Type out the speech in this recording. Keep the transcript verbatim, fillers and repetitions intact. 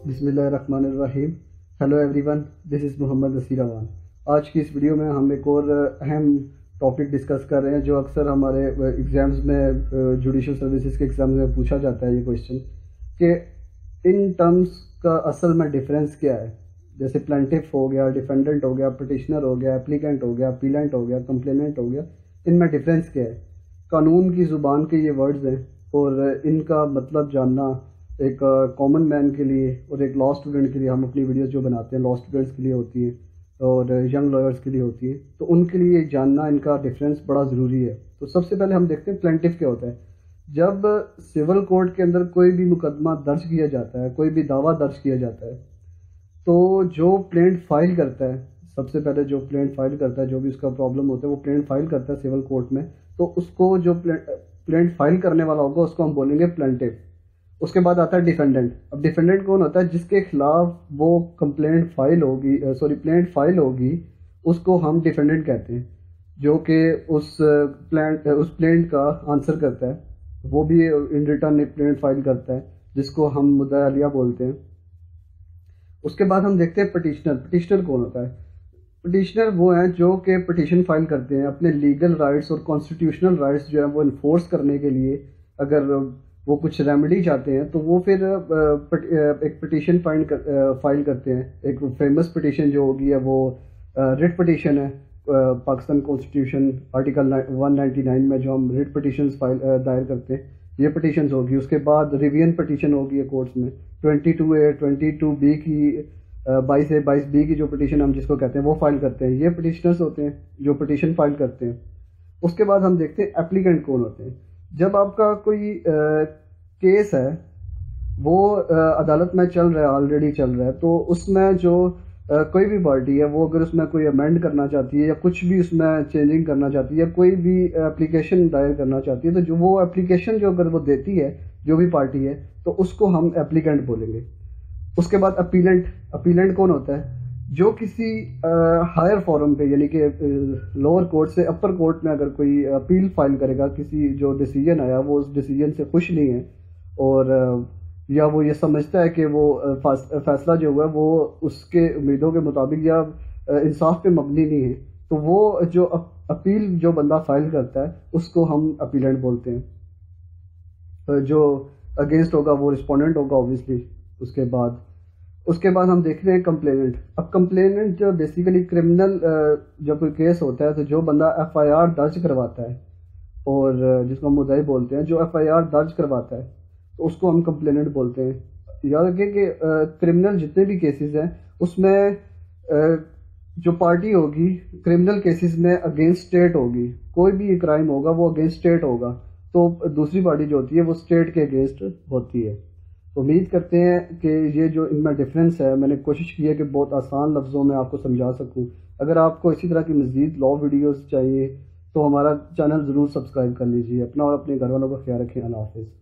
بسم اللہ الرحمن الرحیم. Hello everyone, this is Muhammad Naseer Awan. آج کی اس ویڈیو میں ہم ایک اور اہم ٹاپک ڈسکس کر رہے ہیں جو اکثر ہمارے ایگزامز میں جوڈیشل سروسز کے ایگزامز میں پوچھا جاتا ہے. یہ کویشچن کہ ان ٹرمز کا اصل میں ڈفرینس کیا ہے. جیسے پلانٹف ہو گیا، ڈیفینڈنٹ ہو گیا، پٹیشنر ہو گیا، اپلیکینٹ ہو گیا، اپیلنٹ ہو گیا، کمپلیننٹ ہو گیا، ان میں ڈفرینس کیا ہے. قانون کی زبان کے یہ ورڈز ہیں اور ان کا مطلب جاننا ایک کامن مین کے لیے اور ایک لا اسٹوڈنٹ کے لیے، ہم اپنی ویڈیوز جو بناتے ہیں لا اسٹوڈنٹس کے لیے ہوتی ہیں اور ینگ لائرس کے لیے ہوتی ہے، تو ان کے لیے جاننا ان کا ڈفرینس بڑا ضروری ہے. تو سب سے پہلے ہم دیکھتے ہیں پلانٹف کیا ہوتا ہے. جب سول کورٹ کے اندر کوئی بھی مقدمہ درج کیا جاتا ہے، کوئی بھی دعویٰ درج کیا جاتا ہے، تو جو پلینٹ فائل کرتا ہے، سب سے پہلے جو پلینٹ فائل کرتا ہے، جو بھی اس کا پرابلم ہوتا ہے وہ پلینٹ فائل کرتا ہے سول کورٹ میں، تو اس کو جو پلینٹ فائل کرنے والا ہوگا اس کو ہم بولیں گے پلانٹف. اس کے بعد آتا ہے ڈیفینڈنٹ. اب ڈیفینڈنٹ کون ہوتا ہے؟ جس کے خلاف وہ کمپلینٹ فائل ہوگی، سوری پلینٹ فائل ہوگی، اس کو ہم ڈیفینڈنٹ کہتے ہیں، جو کہ اس پلینٹ اس پلینٹ کا آنسر کرتا ہے. وہ بھی ان ریٹرن ایک پلینٹ فائل کرتا ہے جس کو ہم مدعی علیہ بولتے ہیں. اس کے بعد ہم دیکھتے ہیں پٹیشنر. پٹیشنر کون ہوتا ہے؟ پٹیشنر وہ ہیں جو کہ پٹیشن فائل کرتے ہیں اپنے لیگل رائٹس اور کانسٹیٹیوشنل رائٹس جو ہیں وہ انفورس کرنے کے لیے. اگر وہ کچھ ریمیڈی چاہتے ہیں تو وہ پھر ایک پٹیشن فائل کرتے ہیں. ایک فیمس پٹیشن جو ہوگی ہے وہ ریٹ پٹیشن ہے. Pakistan constitution article one ninety nine میں جو ہم ریٹ پٹیشنز فائل دائر کرتے ہیں، یہ پٹیشنز ہوگی. اس کے بعد ریویژن پٹیشن ہوگی ہے کورٹس میں. Twenty two A twenty two B کی بائیس اے بائیس بی کی جو پٹیشن ہم جس کو کہتے ہیں وہ فائل کرتے ہیں. یہ پٹیشنرز ہوتے ہیں جو پٹیشن فائل کرتے ہیں. اس کے بعد ہم دیکھتے ہیں اپلیکینٹ کون ہوتے ہیں. جب آپ کا کوئی کیس ہے وہ عدالت میں چل رہا ہے، آلریڈی چل رہا ہے، تو اس میں جو کوئی بھی پارٹی ہے وہ اگر اس میں کوئی امینڈ کرنا چاہتی ہے یا کچھ بھی اس میں چینجنگ کرنا چاہتی ہے یا کوئی بھی اپلیکیشن دائر کرنا چاہتی ہے، تو جو وہ اپلیکیشن جو اگر وہ دیتی ہے جو بھی پارٹی ہے تو اس کو ہم اپلیکینٹ بولیں گے. اس کے بعد اپیلنٹ. اپیلنٹ کون ہوتا ہے؟ جو کسی ہائر فورم پہ یعنی کہ لوور کورٹ سے اپر کورٹ میں اگر کوئی اپیل فائل کرے گا، کسی جو ڈیسیجن آیا وہ اس ڈیسیجن سے خوش نہیں ہے اور یا وہ یہ سمجھتا ہے کہ وہ فیصلہ جو ہوا ہے وہ اس کے امیدوں کے مطابق یا انصاف پہ مبنی نہیں ہے، تو وہ جو اپیل جو بندہ فائل کرتا ہے اس کو ہم اپیلنٹ بولتے ہیں. جو اگینسٹ ہوگا وہ رسپونڈنٹ ہوگا اوبویسلی. اس کے بعد اس کے بعد ہم دیکھ رہے ہیں کمپلیننٹ. اب کمپلیننٹ جو بیسیکلی کرمنل جب کوئی کیس ہوتا ہے تو جو بندہ ایف آئی آر درج کرواتا ہے اور جس کو ہم مدعی بولتے ہیں، جو ایف آئی آر درج کرواتا ہے تو اس کو ہم کمپلیننٹ بولتے ہیں. یاد رکھیں کہ کرمنل جتنے بھی کیسز ہیں اس میں جو پارٹی ہوگی کرمنل کیسز میں اگینسٹ اسٹیٹ ہوگی. کوئی بھی کرائم ہوگا وہ اگینسٹ اسٹیٹ ہوگا، تو دوسری پارٹی جو ہوتی ہے وہ اسٹیٹ کے اگینسٹ ہوتی ہے. امید کرتے ہیں کہ یہ جو ان میں ڈفرینس ہے، میں نے کوشش کی ہے کہ بہت آسان لفظوں میں آپ کو سمجھا سکوں. اگر آپ کو اسی طرح کی مزید لا ویڈیوز چاہیے تو ہمارا چینل ضرور سبسکرائب کر لیجیے. اپنا اور اپنے گھر والوں کا خیال رکھیں. اللہ حافظ.